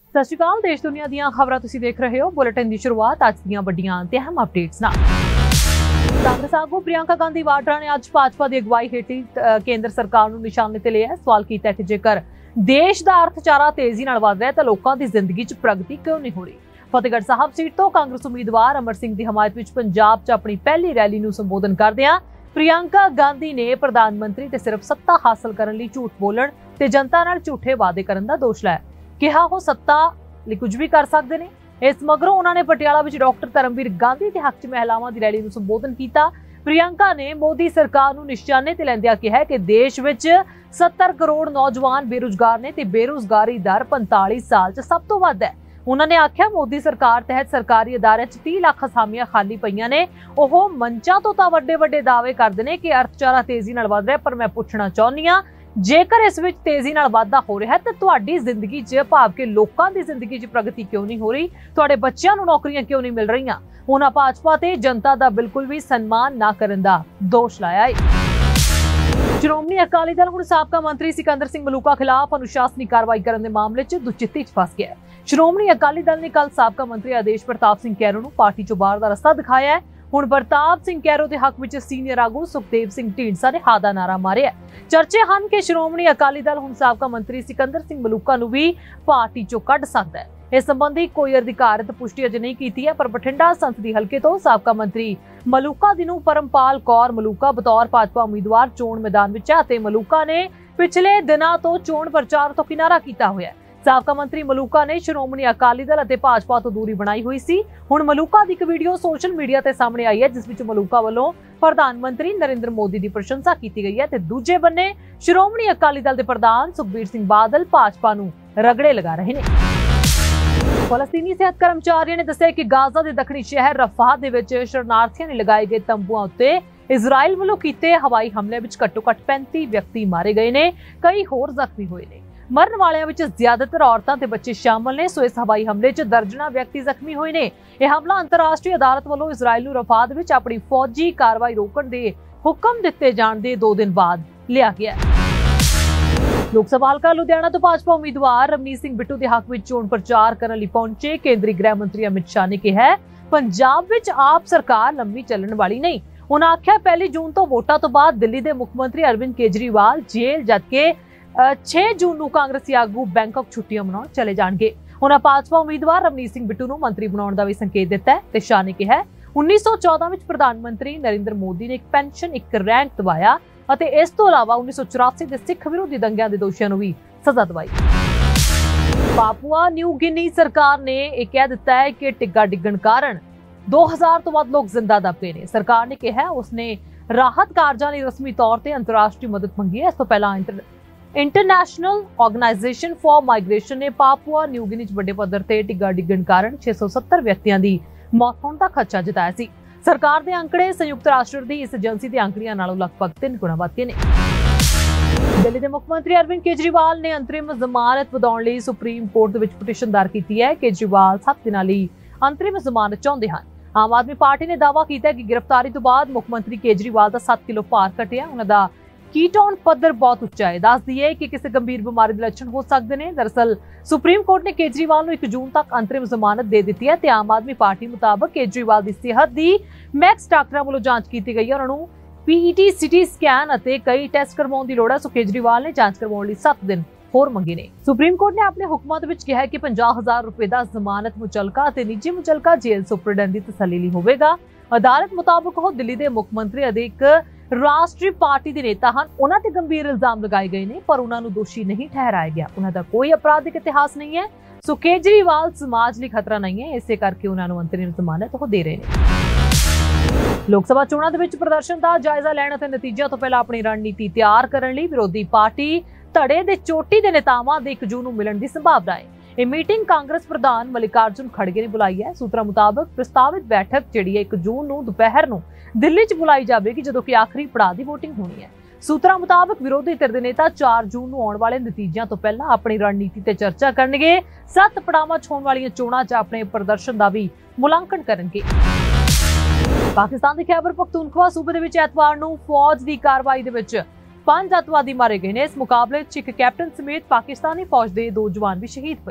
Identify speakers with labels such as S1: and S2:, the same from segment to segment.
S1: सत श्री अकाल। देश दुनिया ਦੀਆਂ ਖਬਰਾਂ ਤੁਸੀਂ ਦੇਖ ਰਹੇ ਹੋ। ਬੁਲੇਟਿਨ ਦੀ ਸ਼ੁਰੂਆਤ ਅੱਜ ਦੀਆਂ ਵੱਡੀਆਂ ਤੇ ਅਹਿਮ ਅਪਡੇਟਸ ਨਾਲ। ਕਾਂਗਰਸ ਆਗੂ ਪ੍ਰਿयंका गांधी वाड्रा ਨੇ ਅੱਜ ਭਾਜਪਾ ਦੀ ਅਗਵਾਈ ਹੇਠੀ ਕੇਂਦਰ ਸਰਕਾਰ ਨੂੰ ਨਿਸ਼ਾਨੇ ਤੇ ਲਿਆ। ਸਵਾਲ ਕੀਤਾ ਕਿ ਜੇਕਰ ਦੇਸ਼ ਦਾ ਅਰਥਚਾਰਾ ਤੇਜ਼ੀ ਨਾਲ ਵਧ ਰਿਹਾ ਤਾਂ ਲੋਕਾਂ ਦੀ ਜ਼ਿੰਦਗੀ 'ਚ ਪ੍ਰਗਤੀ ਕਿਉਂ ਨਹੀਂ ਹੋ ਰਹੀ। ਫਤਿਹਗੜ੍ਹ ਸਾਹਿਬ ਸੀਟ ਤੋਂ ਕਾਂਗਰਸ ਉਮੀਦਵਾਰ ਅਮਰ ਸਿੰਘ ਦੀ ਹਮਾਇਤ ਵਿੱਚ ਪੰਜਾਬ 'ਚ ਆਪਣੀ ਪਹਿਲੀ ਰੈਲੀ ਨੂੰ ਸੰਬੋਧਨ ਕਰਦਿਆਂ ਪ੍ਰਿयंका गांधी ਨੇ ਪ੍ਰਧਾਨ ਮੰਤਰੀ ਤੇ ਸਿਰਫ ਸੱਤਾ ਹਾਸਲ ਕਰਨ ਲਈ ਝੂਠ ਬੋਲਣ ਤੇ ਜਨਤਾ ਨਾਲ ਝੂਠੇ ਵਾਅਦੇ ਕਰਨ ਦਾ ਦੋਸ਼ ਲਾਇਆ। ਕਿਹਾ ਉਹ ਸੱਤਾ ਲਈ ਕੁਝ ਵੀ ਕਰ ਸਕਦੇ ਨੇ। ਇਸ ਮਗਰੋਂ ਉਹਨਾਂ ਨੇ ਪਟਿਆਲਾ ਵਿੱਚ ਡਾਕਟਰ ਧਰਮਵੀਰ ਗਾਂਧੀ ਦੇ ਹੱਕ 'ਚ ਮਹਿਲਾਵਾਂ ਦੀ ਰੈਲੀ ਨੂੰ ਸੰਬੋਧਨ ਕੀਤਾ। ਪ੍ਰਿयंका ਨੇ ਮੋਦੀ ਸਰਕਾਰ ਨੂੰ ਨਿਸ਼ਾਨੇ ਤੇ ਲੈਂਦਿਆਂ ਕਿਹਾ ਕਿ ਦੇਸ਼ ਵਿੱਚ 70 ਕਰੋੜ ਨੌਜਵਾਨ ਬੇਰੁਜ਼ਗਾਰ ਨੇ ਤੇ ਬੇਰੁਜ਼ਗਾਰੀ ਦਰ 45 ਸਾਲ 'ਚ ਸਭ ਤੋਂ ਵੱਧ ਹੈ। ਉਹਨਾਂ ਨੇ ਆਖਿਆ ਮੋਦੀ ਸਰਕਾਰ ਤਹਿਤ ਸਰਕਾਰੀ ਅਦਾਰਿਆਂ 'ਚ 30 ਲੱਖ ਅਸਾਮੀਆਂ ਖਾਲੀ ਪਈਆਂ ਨੇ। ਉਹ ਮੰਚਾਂ ਤੋਂ ਤਾਂ ਵੱਡੇ ਦਾਅਵੇ ਕਰਦੇ ਨੇ ਕਿ ਅਰਥਚਾਰਾ ਤੇਜ਼ੀ ਨਾਲ ਵਧ ਰਿਹਾ, ਪਰ ਮੈਂ ਪੁੱਛਣਾ ਚਾਹੁੰਦੀ ਹਾਂ ਜੇਕਰ ਇਸ ਵਿੱਚ ਤੇਜ਼ੀ ਨਾਲ ਵਾਧਾ ਹੋ ਰਿਹਾ ਤਾਂ ਤੁਹਾਡੀ ਜ਼ਿੰਦਗੀ 'ਚ ਭਾਵ ਕਿ ਲੋਕਾਂ ਦੀ ਜ਼ਿੰਦਗੀ 'ਚ ਪ੍ਰਗਤੀ ਕਿਉਂ ਨਹੀਂ ਹੋ ਰਹੀ, ਤੁਹਾਡੇ ਬੱਚਿਆਂ ਨੂੰ ਨੌਕਰੀਆਂ ਕਿਉਂ ਨਹੀਂ ਮਿਲ ਰਹੀਆਂ। ਉਹਨਾਂ ਭਾਜਪਾ ਤੇ ਜਨਤਾ ਦਾ ਬਿਲਕੁਲ ਵੀ ਸਨਮਾਨ ਨਾ ਕਰਨ ਦਾ ਦੋਸ਼ ਲਾਇਆ ਹੈ। ਸ਼੍ਰੋਮਣੀ ਅਕਾਲੀ ਦਲ ਹੁਣ ਸਾਬਕਾ ਮੰਤਰੀ ਸਿਕੰਦਰ ਸਿੰਘ ਮਲੂਕਾ ਖਿਲਾਫ ਅਨੁਸ਼ਾਸਨੀ ਕਾਰਵਾਈ ਕਰਨ ਦੇ ਮਾਮਲੇ 'ਚ ਦੁਚਿੱਤੀ 'ਚ ਫਸ ਗਿਆ ਹੈ। ਸ਼੍ਰੋਮਣੀ ਅਕਾਲੀ ਦਲ ਨੇ ਕੱਲ ਸਾਬਕਾ ਮੰਤਰੀ ਆਦੇਸ਼ ਪ੍ਰਤਾਪ ਸਿੰਘ ਕੈਰੋਂ ਨੂੰ ਪਾਰਟੀ 'ਚੋਂ ਬਾਹਰ ਦਾ ਰਸਤਾ ਦਿਖਾਇਆ ਹੈ। ਹੁਣ ਪ੍ਰਤਾਪ ਸਿੰਘ ਕੈਰੋਂ ਦੇ ਹੱਕ ਵਿੱਚ ਸੀਨੀਅਰ ਆਗੂ ਸੁਖਦੇਵ ਸਿੰਘ ਢੀਂਡਸਾ ਨੇ ਹਾਂ ਦਾ ਨਾਰਾ ਮਾਰਿਆ। ਚਰਚੇ ਹਨ ਕਿ ਸ਼੍ਰੋਮਣੀ ਅਕਾਲੀ ਦਲ ਹੁਣ ਸਾਬਕਾ ਮੰਤਰੀ ਸਿਕੰਦਰ ਸਿੰਘ ਮਲੂਕਾ ਨੂੰ ਵੀ ਪਾਰਟੀ 'ਚੋਂ ਕੱਢ ਸਕਦਾ ਹੈ। ਇਸ ਸੰਬੰਧੀ ਕੋਈ ਅਧਿਕਾਰਤ ਪੁਸ਼ਟੀ ਅਜੇ ਨਹੀਂ ਕੀਤੀ ਹੈ, ਪਰ ਬਠਿੰਡਾ ਸੰਸਦੀ ਹਲਕੇ ਤੋਂ ਸਾਬਕਾ ਮੰਤਰੀ ਮਲੂਕਾ ਦੀ ਨੂੰ ਪਰਮਪਾਲ ਕੌਰ ਮਲੂਕਾ ਬਤੌਰ ਭਾਜਪਾ ਉਮੀਦਵਾਰ ਚੋਣ ਮੈਦਾਨ ਵਿੱਚ ਹੈ ਤੇ ਮਲੂਕਾ ਨੇ ਪਿਛਲੇ ਦਿਨਾਂ ਤੋਂ ਚੋਣ ਪ੍ਰਚਾਰ ਤੋਂ ਕਿਨਾਰਾ ਕੀਤਾ ਹੋਇਆ ਹੈ। ਸਾਬਕਾ ਮੰਤਰੀ ਮਲੂਕਾ ਨੇ ਸ਼੍ਰੋਮਣੀ ਅਕਾਲੀ ਦਲ ਅਤੇ ਭਾਜਪਾ ਤੋਂ ਦੂਰੀ ਬਣਾਈ ਹੋਈ ਸੀ। ਹੁਣ ਮਲੂਕਾ ਦੀ ਇੱਕ ਵੀਡੀਓ ਸੋਸ਼ਲ ਮੀਡੀਆ ਤੇ ਸਾਹਮਣੇ ਆਈ ਹੈ ਜਿਸ ਵਿੱਚ ਮਲੂਕਾ ਵੱਲੋਂ ਪ੍ਰਧਾਨ ਮੰਤਰੀ ਨਰਿੰਦਰ ਮੋਦੀ ਦੀ ਪ੍ਰਸ਼ੰਸਾ ਕੀਤੀ ਗਈ ਹੈ ਤੇ ਦੂਜੇ ਬੰਨੇ ਸ਼੍ਰੋਮਣੀ ਅਕਾਲੀ ਦਲ ਦੇ ਪ੍ਰਧਾਨ ਸੁਖਬੀਰ ਸਿੰਘ ਬਾਦਲ ਭਾਜਪਾ ਨੂੰ ਰਗੜੇ ਲਗਾ ਰਹੇ ਨੇ। ਫਲਸਤੀਨੀ ਸਿਹਤ ਕਰਮਚਾਰੀਆਂ ਨੇ ਦੱਸਿਆ ਕਿ ਗਾਜ਼ਾ ਦੇ ਦੱਖਣੀ ਸ਼ਹਿਰ ਰਫਾਹ ਦੇ ਵਿੱਚ ਸ਼ਰਨਾਰਥੀਆਂ ਨੇ ਲਗਾਏ ਗਏ ਤੰਬੂਆਂ ਉੱਤੇ ਇਜ਼ਰਾਈਲ ਵੱਲੋਂ ਕੀਤੇ ਹਵਾਈ ਹਮਲੇ ਵਿੱਚ ਘੱਟੋ-ਘੱਟ 35 ਵਿਅਕਤੀ ਮਾਰੇ ਗਏ ਨੇ, ਕਈ ਹੋਰ ਜ਼ਖਮੀ ਹੋਏ ਨੇ। ਮਰਨ ਵਾਲਿਆਂ ਵਿੱਚ ਜ਼ਿਆਦਾਤਰ ਔਰਤਾਂ ਤੇ ਬੱਚੇ ਸ਼ਾਮਲ ਨੇ। ਸੋ ਇਸ ਹਵਾਈ ਹਮਲੇ 'ਚ ਦਰਜਨਾਂ ਵਿਅਕਤੀ ਜ਼ਖਮੀ ਹੋਏ ਨੇ। ਇਹ ਹਮਲਾ ਅੰਤਰਰਾਸ਼ਟਰੀ ਅਦਾਲਤ ਵੱਲੋਂ ਇਜ਼ਰਾਈਲ ਨੂੰ ਰਫਾਹ ਦੇ ਵਿੱਚ ਆਪਣੀ ਫੌਜੀ ਕਾਰਵਾਈ ਰੋਕਣ ਦੇ ਹੁਕਮ ਦਿੱਤੇ ਜਾਣ ਦੇ 2 ਦਿਨ ਬਾਅਦ ਲਿਆ ਗਿਆ। ਲੋਕ ਸਭਾ ਹਲਕਾ ਲੁਧਿਆਣਾ ਤੋਂ ਭਾਜਪਾ ਉਮੀਦਵਾਰ ਰਵਨੀਤ ਸਿੰਘ ਬਿੱਟੂ ਦੇ ਹੱਕ ਵਿੱਚ ਚੋਣ ਪ੍ਰਚਾਰ ਕਰਨ ਲਈ ਪਹੁੰਚੇ ਕੇਂਦਰੀ ਗ੍ਰਹਿ ਮੰਤਰੀ ਅਮਿਤ ਸ਼ਾਹ ਨੇ ਕਿਹਾ ਪੰਜਾਬ ਵਿੱਚ ਆਪ ਸਰਕਾਰ ਲੰਮੀ ਚੱਲਣ ਵਾਲੀ ਨਹੀਂ। ਉਹਨਾਂ ਆਖਿਆ 1 ਜੂਨ ਤੋਂ ਵੋਟਾਂ ਤੋਂ ਬਾਅਦ ਦਿੱਲੀ ਦੇ ਮੁੱਖ ਮੰਤਰੀ ਅਰਵਿੰਦ ਕੇਜਰੀਵਾਲ ਜੇਲ੍ਹ, ਜਦਕਿ 6 ਜੂਨ ਨੂੰ ਕਾਂਗਰਸੀ ਆਗੂ ਬੈਂਕਾਕ ਛੁੱਟੀਆਂ ਮਨਾਉਣ ਚਲੇ ਜਾਣਗੇ। ਉਹਨਾਂ ਭਾਜਪਾ ਉਮੀਦਵਾਰ ਰਵਨੀਤ ਸਿੰਘ ਬਿੱਟੂ ਨੂੰ ਮੰਤਰੀ ਬਣਾਉਣ ਦਾ ਵੀ ਸੰਕੇਤ ਦਿੱਤਾ ਹੈ ਤੇ ਸ਼ਾਹ ਨੇ ਕਿਹਾ 1914 ਵਿੱਚ ਪ੍ਰਧਾਨ ਮੰਤਰੀ ਨਰਿੰਦਰ ਮੋਦੀ ਨੇ ਇੱਕ ਪੈਨਸ਼ਨ ਇੱਕ ਰੈਂਕ ਦਵਾਇਆ ਅਤੇ ਇਸ ਤੋਂ ਇਲਾਵਾ 1984 ਦੇ ਸਿੱਖ ਵਿਰੋਧੀ ਦੰਗਿਆਂ ਦੇ ਦੋਸ਼ੀਆਂ ਨੂੰ ਵੀ ਸਜ਼ਾ ਦਵਾਈ। ਪਾਪੂਆ ਨਿਊ ਗਿਨੀ ਸਰਕਾਰ ਨੇ ਇਹ ਕਹਿ ਦਿੱਤਾ ਹੈ ਕਿ ਟਿੱਗਾ ਡਿੱਗਣ ਕਾਰਨ 2000 ਤੋਂ ਵੱਧ ਲੋਕ ਜ਼ਿੰਦਾ ਦੱਬੇ ਨੇ। ਸਰਕਾਰ ਨੇ ਕਿਹਾ ਉਸਨੇ ਰਾਹਤ ਕਾਰਜਾਂ ਲਈ ਰਸਮੀ ਤੌਰ ਤੇ ਅੰਤਰਰਾਸ਼ਟਰੀ ਮਦਦ ਮੰਗੀ ਹੈ। ਇਸ ਤੋਂ ਪਹਿਲਾਂ ਇੰਟਰਨੈਸ਼ਨਲ ਆਰਗੇਨਾਈਜੇਸ਼ਨ ਫਾਰ ਮਾਈਗ੍ਰੇਸ਼ਨ ਨੇ ਪਾਪੂਆ ਨਿਊ ਗਿਨੀ 'ਚ ਵੱਡੇ ਪੱਧਰ ਤੇ ਟਿੱਗਾ ਡਿੱਗਣ ਕਾਰਨ 670 ਵਿਅਕਤੀਆਂ ਦੀ ਮੌਤ ਹੋਣ ਦਾ ਖਦਸ਼ਾ ਜਤਾਇਆ ਸੀ। ਸਰਕਾਰ ਦੇ ਅੰਕੜੇ ਸੰਯੁਕਤ ਰਾਸ਼ਟਰ ਦੀ ਇਸ ਏਜੰਸੀ ਦੇ ਅੰਕੜਿਆਂ ਨਾਲੋਂ ਲਗਭਗ 3 ਗੁਣਾ ਵੱਧ ਗਏ ਨੇ। ਦਿੱਲੀ ਦੇ ਮੁੱਖ ਮੰਤਰੀ ਅਰਵਿੰਦ ਕੇਜਰੀਵਾਲ ਨੇ ਅੰਤਰਿਮ ਜ਼ਮਾਨਤ ਵਧਾਉਣ ਲਈ ਸੁਪਰੀਮ ਕੋਰਟ ਦੇ ਵਿੱਚ ਪਟੀਸ਼ਨ ਦਾਇਰ ਕੀਤੀ ਹੈ। ਕੇਜਰੀਵਾਲ 7 ਦਿਨਾਂ ਲਈ ਅੰਤਰਿਮ ਜ਼ਮਾਨਤ ਚਾਹੁੰਦੇ ਹਨ। ਆਮ ਆਦਮੀ ਪਾਰਟੀ ਨੇ ਦਾਅਵਾ ਕੀਤਾ ਕਿ ਗ੍ਰਿਫਤਾਰੀ ਤੋਂ ਬਾਅਦ ਮੁੱਖ ਮੰਤਰੀ ਕੇਜਰੀਵਾਲ ਦਾ 7 ਕਿਲੋ ਭਾਰ ਘਟਿਆ। ਉਹਨਾਂ ਦਾ ਕੀਟੋਨ ਪੱਧਰ ਬਹੁਤ ਉੱਚਾ ਹੈ। ਦੱਸ ਦਈਏ ਕਿ ਕਿਸੇ ਗੰਭੀਰ ਬਿਮਾਰੀ ਦੇ ਲੱਛਣ ਹੋ ਸਕਦੇ ਨੇ। ਦਰਅਸਲ ਸੁਪਰੀਮ ਕੋਰਟ ਨੇ ਕੇਜਰੀਵਾਲ ਨੂੰ 1 ਜੂਨ ਤੱਕ ਅੰਤਰਿਮ ਜ਼ਮਾਨਤ ਦੇ ਦਿੱਤੀ ਹੈ ਤੇ ਆਮ ਆਦਮੀ ਪਾਰਟੀ ਮੁਤਾਬਕ ਕੇਜਰੀਵਾਲ ਦੀ ਸਿਹਤ ਦੀ ਮੈਕਸ ਡਾਕਟਰਾਂ ਵੱਲੋਂ ਜਾਂਚ ਕੀਤੀ ਗਈ ਹੈ। ਉਹਨਾਂ ਨੂੰ ਪੀਈਟੀ, ਸਿਟੀ ਸਕੈਨ ਅਤੇ ਕਈ ਟੈਸਟ ਕਰਵਾਉਣ ਦੀ ਲੋੜ ਹੈ। ਸੋ ਕੇਜਰੀਵਾਲ ਨੇ ਜਾਂਚ ਕਰਵਾਉਣ ਲਈ 7 ਦਿਨ ਹੋਰ ਮੰਗੇ ਨੇ। ਸੁਪਰੀਮ ਕੋਰਟ ਨੇ ਆਪਣੇ ਹੁਕਮਾਂ ਦੇ ਵਿੱਚ ਕਿਹਾ ਕਿ 50,000 ਰੁਪਏ ਦਾ ਜ਼ਮਾਨਤ ਮੁਚਲਕਾ ਅਤੇ ਨਿੱਜੀ ਮੁਚਲਕਾ ਜੇਲ੍ਹ ਸੁਪਰਡੈਂਟ ਦੀ ਤਸੱਲੀ ਲਈ ਹੋਵੇਗਾ। ਅਦਾਲਤ ਮੁਤਾਬਕ ਉਹ ਦਿੱਲੀ ਦੇ ਮੁੱਖ ਮੰਤਰੀ ਅਤੇ ਇੱਕ ਰਾਸ਼ਟਰੀ ਪਾਰਟੀ ਦੇ ਨੇਤਾ ਹਨ। ਉਹਨਾਂ ਤੇ ਗੰਭੀਰ ਇਲਜ਼ਾਮ ਲਗਾਏ ਗਏ ਨੇ ਪਰ ਉਹਨਾਂ ਨੂੰ ਦੋਸ਼ੀ ਨਹੀਂ ਠਹਿਰਾਇਆ ਗਿਆ। ਉਹਨਾਂ ਦਾ ਕੋਈ ਅਪਰਾਧਿਕ ਇਤਿਹਾਸ ਨਹੀਂ ਹੈ। ਸੋ ਕੇਜਰੀਵਾਲ ਸਮਾਜ ਲਈ ਖਤਰਾ ਨਹੀਂ ਹੈ, ਇਸੇ ਕਰਕੇ ਉਹਨਾਂ ਨੂੰ ਅੰਤਰਿਮ ਜ਼ਮਾਨਤ ਉਹ ਦੇ ਰਹੇ ਨੇ। ਲੋਕ ਸਭਾ ਚੋਣਾਂ ਦੇ ਵਿੱਚ ਪ੍ਰਦਰਸ਼ਨ ਦਾ ਜਾਇਜ਼ਾ ਲੈਣ ਅਤੇ ਨਤੀਜਿਆਂ ਤੋਂ ਪਹਿਲਾਂ ਆਪਣੀ ਰਣਨੀਤੀ ਤਿਆਰ ਕਰਨ ਲਈ ਵਿਰੋਧੀ ਪਾਰਟੀ ਧੜੇ ਦੇ ਚੋਟੀ ਦੇ ਨੇਤਾਵਾਂ ਦੇ 1 ਜੂਨ ਨੂੰ ਮਿਲਣ ਦੀ ਸੰਭਾਵਨਾ ਹੈ। ਇਹ ਮੀਟਿੰਗ ਕਾਂਗਰਸ ਪ੍ਰਧਾਨ ਮਲਿਕਾਰਜੁਨ ਖੜਗੇ ਨੇ ਬੁਲਾਈ ਹੈ। ਸੂਤਰਾਂ ਮੁਤਾਬਕ ਪ੍ਰਸਤਾਵਿਤ ਬੈਠਕ ਜਿਹੜੀ ਹੈ 1 ਜੂਨ ਨੂੰ ਦੁਪਹਿਰ ਨੂੰ ਦਿੱਲੀ 'ਚ ਬੁਲਾਈ ਜਾਵੇਗੀ ਜਦੋਂ ਕਿ ਆਖਰੀ ਪੜਾਅ ਦੀ VOTING ਹੋਣੀ ਹੈ। ਸੂਤਰਾਂ ਮੁਤਾਬਕ ਵਿਰੋਧੀ ਧਿਰ ਦੇ ਨੇਤਾ 4 ਜੂਨ ਨੂੰ ਆਉਣ ਵਾਲੇ ਨਤੀਜਿਆਂ ਤੋਂ ਪਹਿਲਾਂ ਆਪਣੀ ਰਣਨੀਤੀ ਤੇ ਚਰਚਾ ਕਰਨਗੇ। 7 ਪੜਾਵਾਂ 'ਚ ਹੋਣ ਵਾਲੀਆਂ ਚੋਣਾਂ 'ਚ ਆਪਣੇ ਪ੍ਰਦਰਸ਼ਨ ਦਾ ਵੀ ਮੁਲਾਂਕਣ ਕਰਨਗੇ। ਪਾਕਿਸਤਾਨ ਦੇ ਖੈਬਰ ਪਖਤੂਨਖਵਾ ਸੂਬੇ ਦੇ ਵਿੱਚ ਐਤਵਾਰ ਨੂੰ ਫੌਜ ਦੀ ਕਾਰਵਾਈ ਦੇ ਵਿੱਚ 5 ਅੱਤਵਾਦੀ ਮਾਰੇ ਗਏ ਨੇ। ਇਸ ਮੁਕਾਬਲੇ 'ਚ ਇੱਕ ਕੈਪਟਨ ਸਮੇਤ ਪਾਕਿਸਤਾਨੀ ਫੌਜ ਦੇ 2 ਜਵਾਨ ਵੀ ਸ਼ਹੀਦ ਹੋਏ।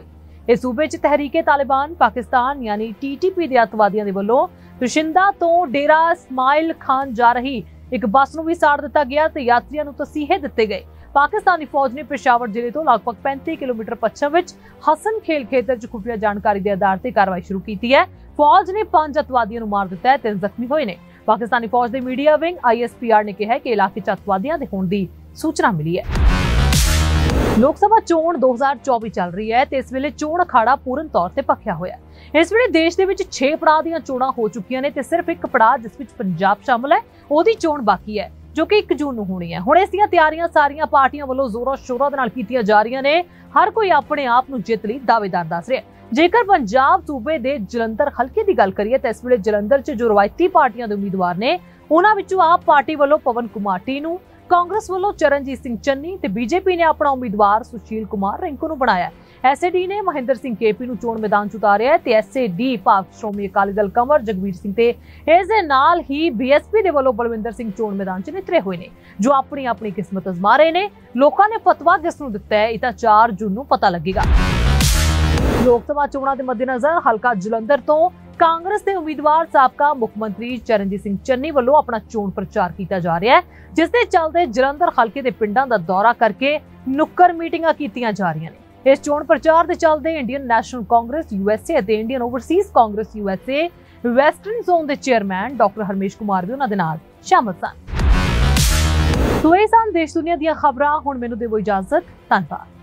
S1: ਇਸ ਸੂਬੇ 'ਚ ਤਹਿਰੀਕੇ ਤਾਲਿਬਾਨ ਪਾਕਿਸਤਾਨ यानी TTP ਦੇ ਅੱਤਵਾਦੀਆਂ ਦੇ ਵੱਲੋਂ ਪਿਸ਼ਿੰਦਾ ਤੋਂ ਡੇਰਾ ਇਸਮਾइल ਖਾਨ ਜਾ ਰਹੀ ਇੱਕ ਬੱਸ ਨੂੰ ਵੀ ਸਾੜ ਦਿੱਤਾ ਗਿਆ ਤੇ ਯਾਤਰੀਆਂ ਨੂੰ ਤਸੀਹੇ ਦਿੱਤੇ ਗਏ। ਪਾਕਿस्तानी फौज ने पेशावर जिले तो लगभग 35 किलोमीटर पश्चिम विच हसन खेल खेतर च खुफिया जानकारी के आधार पर कार्रवाई शुरू की है। फौज ने 5 अतवादियों को मार दिता है, 3 जख्मी हुए ने। पाकिस्तानी फौज के मीडिया विंग ISPR ने कहा कि इलाके च अतवादियों के होने की सूचना मिली है। लोक सभा चोण 2024 चल रही है ते इस वेले चोण अखाड़ा पूर्ण तौर पर पक्या होया है। इस वेले देश दे विच 6 पड़ाव दीयां चोणां हो चुकियां ने ते सिर्फ एक पड़ाव जिस विच पंजाब शामिल है ओदी चोण बाकी है जो कि 1 जून ਨੂੰ ਹੋਣੀ ਹੈ। ਹੁਣ ਇਸ ਦੀਆਂ ਤਿਆਰੀਆਂ ਸਾਰੀਆਂ ਪਾਰਟੀਆਂ ਵੱਲੋਂ ਜ਼ੋਰਾਂ ਸ਼ੋਰਾਂ ਦੇ ਨਾਲ ਕੀਤੀਆਂ ਜਾ ਰਹੀਆਂ ਨੇ। ਹਰ ਕੋਈ ਆਪਣੇ ਆਪ ਨੂੰ ਜਿੱਤ ਲਈ ਦਾਅਵੇਦਾਰ ਦੱਸ ਰਿਹਾ ਹੈ। ਜੇਕਰ ਪੰਜਾਬ ਸੂਬੇ ਦੇ ਜਲੰਧਰ ਹਲਕੇ ਦੀ ਗੱਲ ਕਰੀਏ ਤਾਂ ਇਸ ਵੇਲੇ ਜਲੰਧਰ 'ਚ ਜੋ ਰਵਾਇਤੀ ਪਾਰਟੀਆਂ ਦੇ ਉਮੀਦਵਾਰ ਨੇ ਉਹਨਾਂ ਵਿੱਚੋਂ ਆਪ ਪਾਰਟੀ ਵੱਲੋਂ ਪਵਨ ਕੁਮਾਰ ਟੀਨੂ, ਕਾਂਗਰਸ ਵੱਲੋਂ ਚਰਨਜੀਤ ਸਿੰਘ ਚੰਨੀ ਤੇ ਬੀਜੇਪੀ ਨੇ ਆਪਣਾ ਉਮੀਦਵਾਰ ਸੁਸ਼ੀਲ ਕੁਮਾਰ ਰਿੰਕੂ ਨੂੰ ਬਣਾਇਆ। ਐਸਏਡੀ ਨੇ ਮਹਿੰਦਰ ਸਿੰਘ ਕੇਪੀ ਨੂੰ ਚੋਣ ਮੈਦਾਨ 'ਚ ਉਤਾਰਿਆ ਤੇ ਐਸਏਡੀ ਭਾਵ ਸ਼੍ਰੋਮਣੀ ਅਕਾਲੀ ਦਲ ਕੰਵਰ ਜਗਵੀਰ ਸਿੰਘ ਤੇ ਇਸ ਦੇ ਨਾਲ ਹੀ ਬੀਐਸਪੀ ਦੇ ਵੱਲੋਂ ਬਲਵਿੰਦਰ ਸਿੰਘ ਚੋਣ ਮੈਦਾਨ 'ਚ ਨਿਤਰੇ ਹੋਏ ਨੇ ਜੋ ਆਪਣੀ ਆਪਣੀ ਕਿਸਮਤ ਅਜ਼ਮਾ ਰਹੇ ਨੇ। ਲੋਕਾਂ ਨੇ ਫਤਵਾ ਕਿਸ ਨੂੰ ਦਿੱਤਾ ਹੈ ਇਹ ਤਾਂ 4 ਜੂਨ ਨੂੰ ਪਤਾ ਲੱਗੇਗਾ। ਲੋਕ ਸਭਾ ਚੋਣਾਂ ਦੇ ਮੱਦੇਨਜ਼ਰ ਹਲਕਾ ਜਲੰਧਰ ਤੋਂ ਕਾਂਗਰਸ ਦੇ ਉਮੀਦਵਾਰ ਸਾਬਕਾ ਮੁੱਖ ਮੰਤਰੀ ਚਰਨਜੀਤ ਸਿੰਘ ਚੰਨੀ ਵੱਲੋਂ ਆਪਣਾ ਚੋਣ ਪ੍ਰਚਾਰ ਕੀਤਾ ਜਾ ਰਿਹਾ ਹੈ, ਜਿਸ ਦੇ ਚੱਲਦੇ ਜਲੰਧਰ ਹਲਕੇ ਦੇ ਪਿੰਡਾਂ ਦਾ ਦੌਰਾ ਕਰਕੇ ਨੁੱਕਰ ਮੀਟਿੰਗਾਂ ਕੀਤੀਆਂ ਜਾ ਰਹੀਆਂ ਨੇ। ਇਸ ਚੋਣ ਪ੍ਰਚਾਰ ਦੇ ਚੱਲਦੇ ਇੰਡੀਅਨ ਨੈਸ਼ਨਲ ਕਾਂਗਰਸ USA ਅਤੇ Indian Overseas Congress USA western zone ਦੇ ਚੇਅਰਮੈਨ ਡਾਕਟਰ ਹਰਮੇਸ਼ ਕੁਮਾਰ ਵੀ ਉਹਨਾਂ ਦੇ ਨਾਲ ਸ਼ਾਮਲ ਸਨ। ਸੋ ਇਹ ਸਨ ਦੇਸ਼ ਦੁਨੀਆ ਦੀਆਂ ਖਬਰਾਂ। ਹੁਣ ਮੈਨੂੰ ਦਿਓ ਇਜਾਜ਼ਤ। ਧੰਨਵਾਦ।